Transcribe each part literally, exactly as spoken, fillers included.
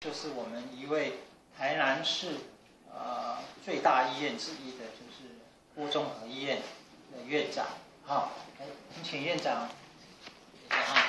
就是我们一位台南市呃最大医院之一的，就是郭综合医院的院长。好，来，请院长。啊，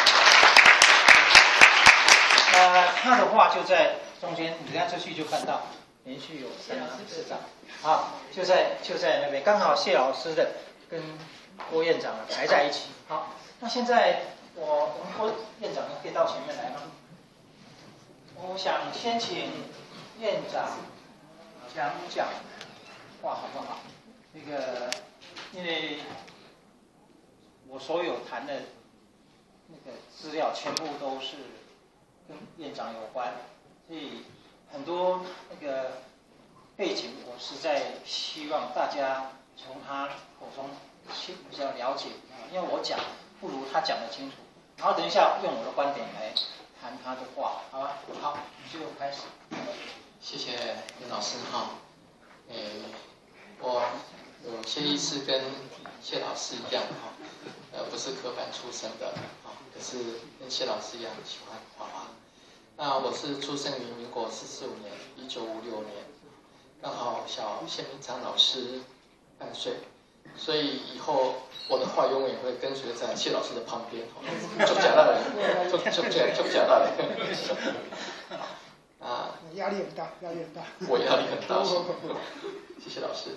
呃，他的话就在中间，你看出去就看到，连续有三个市长，啊，就在就在那边，刚好谢老师的跟郭院长排在一起。好，那现在我我们郭院长可以到前面来吗？我想先请院长讲讲话好不好？那个，因为我所有谈的那个资料全部都是跟院长有关，所以很多那个背景，我实在希望大家从他口中比较了解啊，因为我讲不如他讲得清楚。然后等一下用我的观点来谈他的话，好吧？好，就开始。 谢谢袁老师哈。诶，我有些医师跟谢老师一样哈，呃，不是科班出身的啊，可是跟谢老师一样喜欢画画。那我是出生于民国四十五年，一九五六年，刚好小谢明章老师半岁，所以以后我的话永远会跟随在谢老师的旁边，就假到了，就就假就假到了。啊， 压力很大，压力很大。 我压力很大，谢谢老师。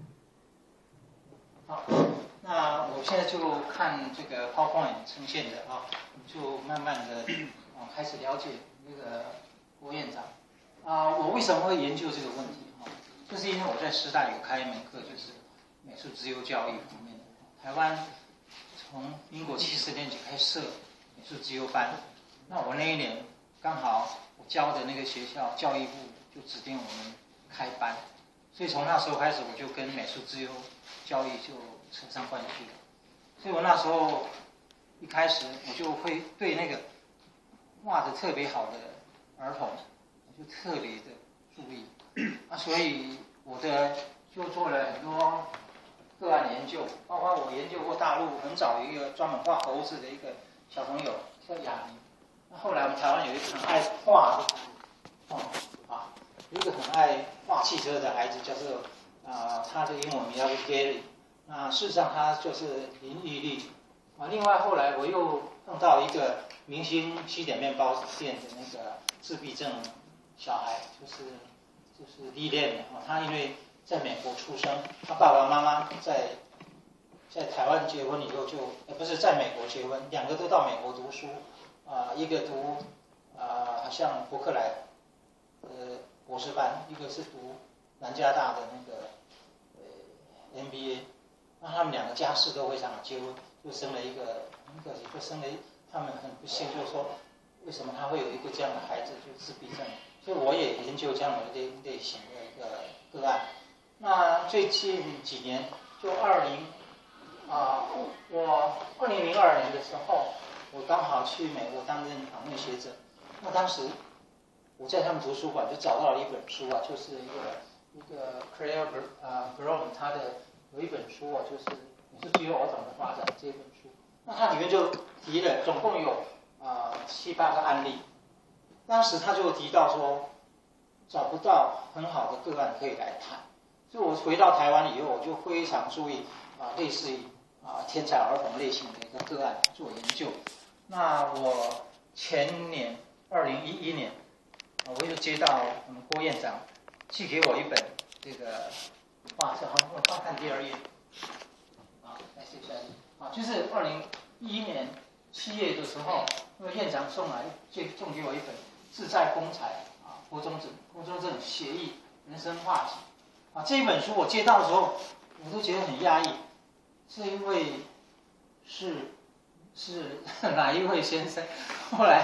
好，那我现在就看这个 PowerPoint 呈现的啊，就慢慢的啊开始了解那个郭院长啊，我为什么会研究这个问题啊？就是因为我在师大有开一门课，就是美术自由教育方面的。台湾从民国七十年就开始设美术自由班，那我那一年刚好我教的那个学校教育部就指定我们开班，所以从那时候开始我就跟美术自由教育就扯上关系了。所以我那时候一开始我就会对那个画的特别好的儿童，我就特别的注意啊，所以我的就做了很多个案研究，包括我研究过大陆很早有一个专门画猴子的一个小朋友叫雅尼。那后来我们台湾有一个很爱画的，哦啊，有一个很爱画汽车的孩子，叫做啊、呃，他的英文名叫 Gary。那事实上他就是林玉丽啊。另外后来我又碰到一个明星西点面包店的那个自闭症小孩，就是就是历练的啊。他因为在美国出生，他爸爸妈妈在在台湾结婚以后就，呃不是在美国结婚，两个都到美国读书。啊、呃，一个读啊、呃，像伯克莱呃博士班，一个是读南加大的那个呃 M B A。那他们两个家世都非常好，结婚就生了一个，很可惜就生了一，他们很不幸，就是说为什么他会有一个这样的孩子，就自闭症。所以我也研究这样的类类型的一个个案。那最近几年，就二零啊，我二零零二年的时候。我刚好去美国担任访问学者，那当时我在他们图书馆就找到了一本书啊，就是一个一个 Claire 啊 Brown 他的有一本书啊，就是美术自由儿童的发展这本书。那它里面就提了总共有啊、呃、七八个案例，当时他就提到说找不到很好的个案可以来谈，所以我回到台湾以后，我就非常注意啊、呃、类似于啊、呃、天才儿童类型的一个个案做研究。那我前年二零一一年，我就接到我们郭院长寄给我一本这个画册，好，我翻看第二页，啊，来谢谢啊，就是二零一一年七月的时候，那个院长送来就送给我一本《自在风采》啊，郭宗正郭宗正写意人生画集啊，这一本书我接到的时候，我都觉得很压抑，是因为是。是哪一位先生？后来，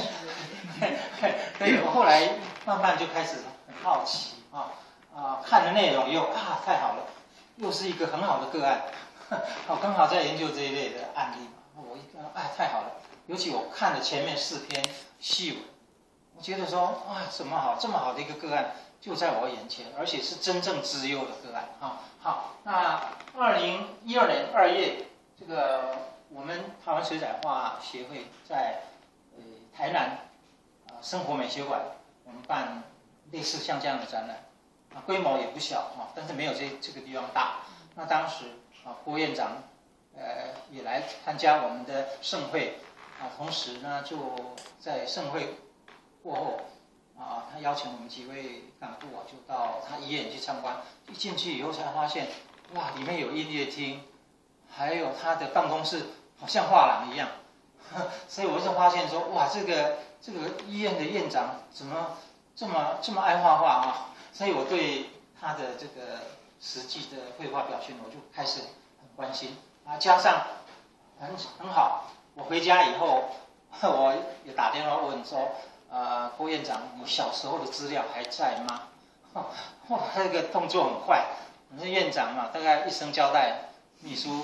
对我后来慢慢就开始很好奇啊啊，看的内容又啊太好了，又是一个很好的个案，我刚好在研究这一类的案例嘛，我一看哎太好了，尤其我看了前面四篇细文，我觉得说啊怎么好这么好的一个个案就在我眼前，而且是真正资优的个案啊。好，那二零一二年二月这个。我们台湾水彩画协会在呃台南啊、呃、 生活美学馆，我们办类似像这样的展览，啊，规模也不小啊，但是没有这这个地方大。那当时啊，郭院长呃也来参加我们的盛会啊，同时呢就在盛会过后啊，他邀请我们几位干部啊，就到他医院去参观。一进去以后才发现，哇，里面有音乐厅，还有他的办公室好像画廊一样。所以我就发现说，哇，这个这个医院的院长怎么这么这么爱画画啊？所以我对他的这个实际的绘画表现，我就开始很关心啊。加上很很好，我回家以后，我也打电话问说，呃，郭院长，你小时候的资料还在吗？哇，那个动作很快，你是院长嘛，大概一声交代。秘书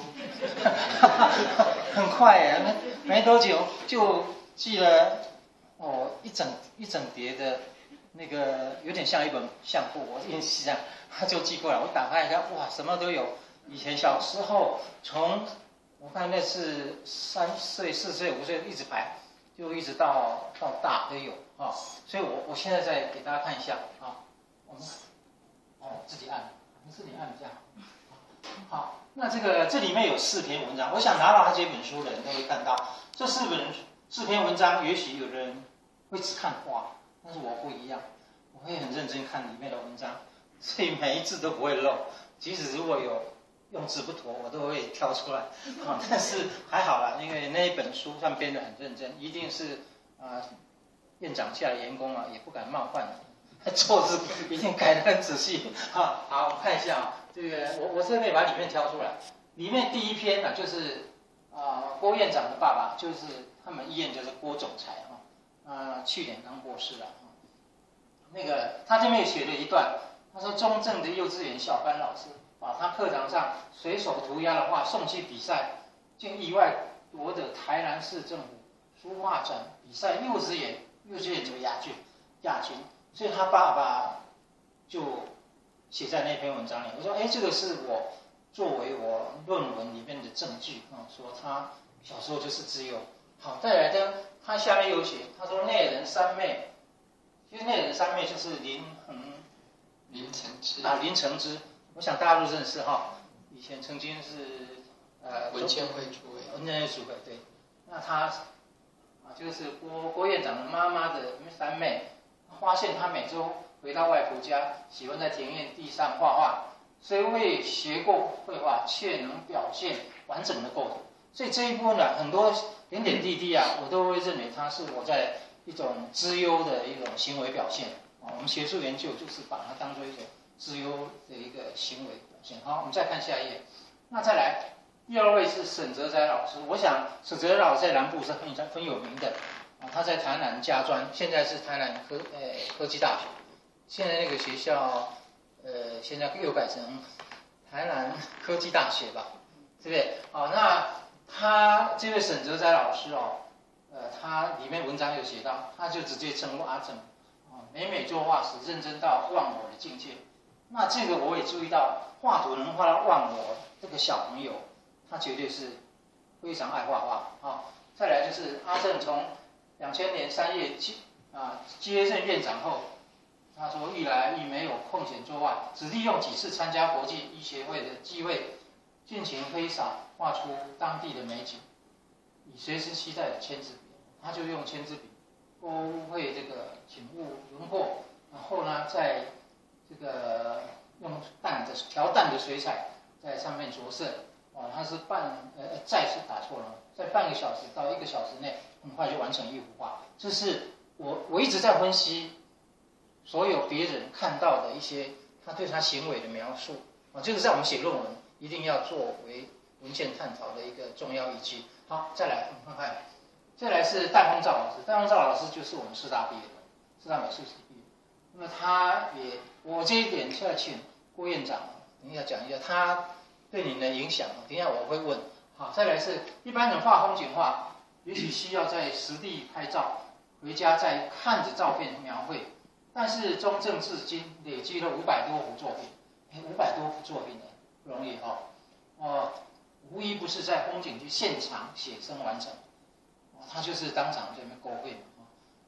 很快耶，没没多久就寄了哦一整一整叠的，那个有点像一本相簿，我印象他就寄过来，我打开一看，哇，什么都有。以前小时候从我看那是三岁、四岁、五岁一直排，就一直到到大都有啊、哦。所以我我现在再给大家看一下啊、哦，我们哦自己按，我们自己按一下。好，那这个这里面有四篇文章，我想拿到他这本书的人都会看到，这四本四篇文章，也许有的人会只看画，但是我不一样，我会很认真看里面的文章，所以每一字都不会漏，即使如果有用字不妥，我都会挑出来。啊，但是还好啦，因为那一本书上编得很认真，一定是啊、呃、院长下的员工啊，也不敢冒犯，错字一定改得很仔细。啊，好，我们看一下啊。这个我我这边把里面挑出来，里面第一篇呢、啊、就是啊、呃、郭院长的爸爸，就是他们医院就是郭总裁啊，啊、呃、去年刚过世了啊。那个他这边写了一段，他说中正的幼稚园小班老师把他课堂上随手涂鸦的画送去比赛，竟意外夺得台南市政府书画展比赛幼稚园幼稚园组亚军亚军，所以他爸爸就写在那篇文章里，我说，哎，这个是我作为我论文里面的证据啊，说他小时候就是自由。好，再来的，他下面有写，他说内人三妹，其实内人三妹就是林恒、 林承之啊，林承之，我想大家都认识哈，以前曾经是呃文监会主委， 文监会主委对，那他啊就是郭郭院长的妈妈的三妹，发现他每周回到外婆家，喜欢在庭院地上画画，虽未学过绘画，却能表现完整的构图。所以这一部分呢，很多点点滴滴啊，我都会认为它是我在一种资优的一种行为表现。啊，我们学术研究就是把它当做一种资优的一个行为表现。好，我们再看下一页。那再来，第二位是沈哲哉老师。我想沈哲哉老师在南部是很很有名的。啊，他在台南家专，现在是台南科呃科技大学。现在那个学校，呃，现在又改成台南科技大学吧，对不对？哦，那他这位沈哲哉老师哦，呃，他里面文章有写到，他就直接称呼阿正，啊，每每作画时认真到忘我的境界。那这个我也注意到，画图能画到忘我，这个小朋友，他绝对是非常爱画画啊。再来就是阿正从两千年三月接啊接任院长后。他说：“一来亦没有空闲作画，只利用几次参加国际医学会的机会，尽情挥洒，画出当地的美景，以随时期待的签字笔，他就用签字笔勾绘这个景物轮廓，然后呢，在这个用淡的调淡的水彩在上面着色。哦，他是半呃再次打错了，在半个小时到一个小时内，很快就完成一幅画。这是我我一直在分析。”所有别人看到的一些他对他行为的描述啊，这个在我们写论文一定要作为文献探讨的一个重要依据。好，再来我们看看，再来是戴丰照老师，戴丰照老师就是我们师大毕业的，师大美术系毕业。那么他也，我这一点要请郭院长等一下讲一下他对你的影响，等一下我会问。好，再来是一般人画风景画，也许需要在实地拍照，回家再看着照片描绘。但是中正至今累积了五百多幅作品，哎，五百多幅作品呢，不容易哈、哦，哦，无一不是在风景区现场写生完成，哦，他就是当场这边勾绘嘛，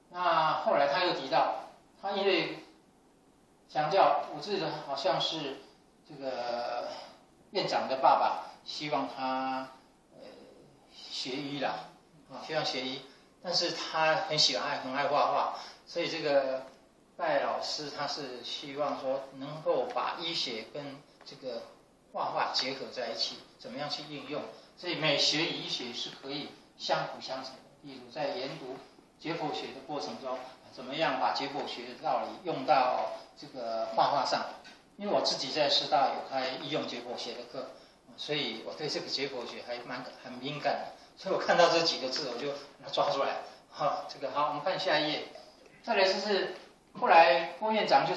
那后来他又提到，他因为强调，我记得好像是这个院长的爸爸希望他呃学医啦，啊，希望学医，但是他很喜欢爱很爱画画，所以这个戴老师他是希望说能够把医学跟这个画画结合在一起，怎么样去应用？所以美学与医学是可以相辅相成的。例如在研读解剖学的过程中，怎么样把解剖学的道理用到这个画画上？因为我自己在师大有开医用解剖学的课，所以我对这个解剖学还蛮很敏感的。所以我看到这几个字，我就把它抓出来。好，这个好，我们看下一页。再来就是后来郭院长就是，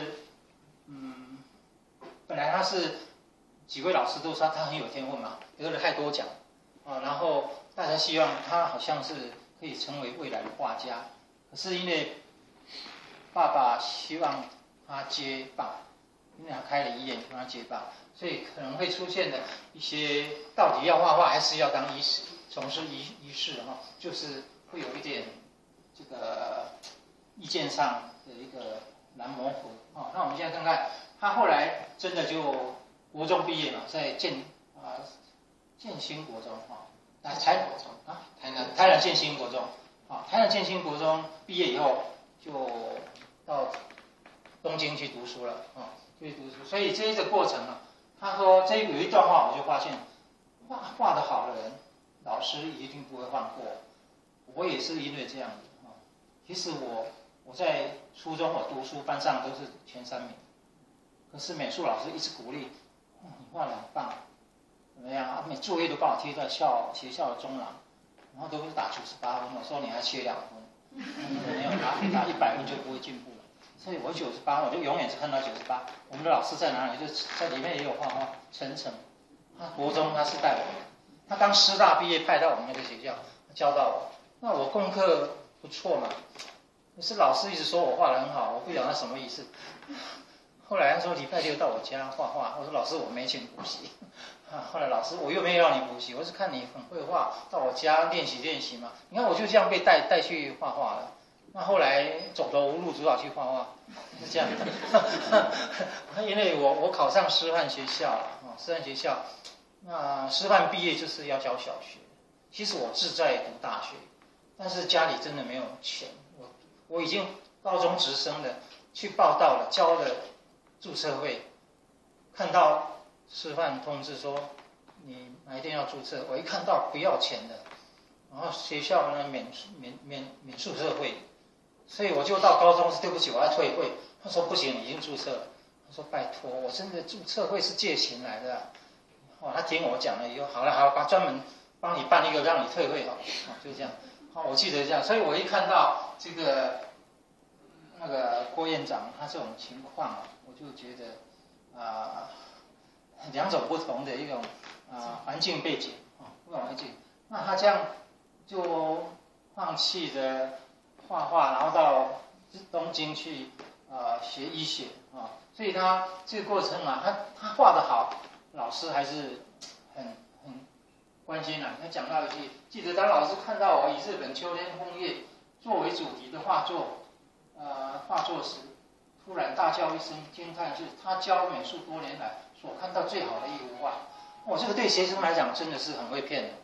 嗯，本来他是几位老师都说他很有天分嘛，得了太多奖啊，然后大家希望他好像是可以成为未来的画家，可是因为爸爸希望他接棒，因为他开了医院让他接棒，所以可能会出现的一些到底要画画还是要当医师，从事医医师哈，就是会有一点这个意见上的一个难磨合啊。那我们现在看看他后来真的就国中毕业嘛，在建啊建兴国中啊，台国中啊台南台南建兴国中啊，台南建兴国中毕业以后就到东京去读书了啊，去读书。所以这一个过程啊，他说这有一段话我就发现，画画得好的人，老师一定不会放过。我也是因为这样子啊，其实我我在初中我读书班上都是前三名，可是美术老师一直鼓励，哦、你画得很棒，怎么样啊？每作业都帮我贴在校学校的中廊，然后都是打九十八分，我说你还缺两分，没有打打一百分就不会进步了。所以我九十八，我就永远是看到九十八。我们的老师在哪里？就在里面也有画画，陈诚，他国中他是带我的，他刚师大毕业派到我们那个学校教到我，那我功课不错嘛，可是老师一直说我画得很好，我不晓得他什么意思。后来他说礼拜六到我家画画，我说老师我没钱补习。啊，后来老师我又没有让你补习，我是看你很会画，到我家练习练习嘛。你看我就这样被带带去画画了。那后来走投无路，只好去画画，是这样的。因为我我考上师范学校了啊，师范学校，那师范毕业就是要教小学。其实我志在读大学，但是家里真的没有钱，我我已经高中直升了，去报到了，交了注册费，看到师范通知说你哪一天要注册，我一看到不要钱的，然后学校呢免免免免注册费。所以我就到高中，对不起，我要退会。他说不行，已经注册了。他说拜托，我真的注册会是借钱来的、啊。哦，他听我讲了以后，好了好了，把专门帮你办一个让你退会好，哦，就这样。好、哦，我记得这样。所以我一看到这个那个郭院长他这种情况啊，我就觉得啊、呃，两种不同的一种啊、呃、环境背景啊，不同环境。那他这样就放弃的。画画，然后到东京去呃学医学啊，所以他这个过程啊，他他画得好，老师还是很很关心啊。他讲到一句，记得当老师看到我以日本秋天枫叶作为主题的画作，呃画作时，突然大叫一声，惊叹是他教美术多年来所看到最好的一幅画。我、哦、这个对学生来讲真的是很会骗的。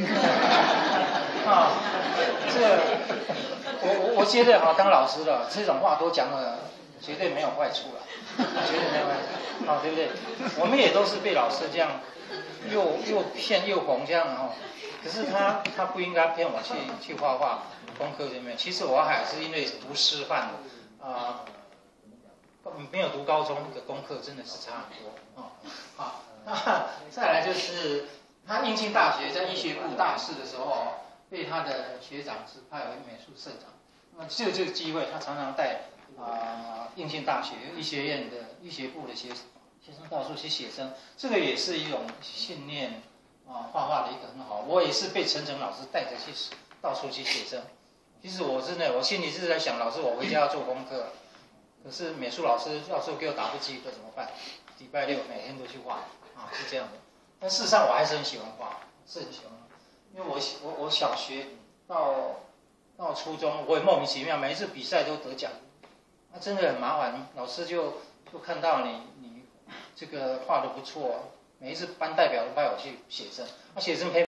啊，这个我我我觉得哈，当老师的这种话都讲了，绝对没有坏处了，绝对没有坏处，啊，对不对？我们也都是被老师这样又又骗又哄这样哈。可是他他不应该骗我去去画画，功课这边，其实我还是因为读师范啊、呃，没有读高中的功课真的是差很多啊。好，那再来就是。他应庆大学在医学部大四的时候，被他的学长指派为美术社长。那么就这个机会，他常常带啊、呃、应庆大学医学院的医学部的学学生到处去写生，这个也是一种训练啊画画的一个很好。我也是被陈诚老师带着去到处去写生。其实我真的，我心里是在想，老师我回家要做功课，可是美术老师要是给我答不及格怎么办？礼拜六每天都去画啊，是这样的。但事实上我还是很喜欢画，是很喜欢画，因为我我我小学到到初中我也莫名其妙，每一次比赛都得奖，那、啊、真的很麻烦。老师就就看到你你这个画的不错，每一次班代表都派我去写生，那、啊、写生陪。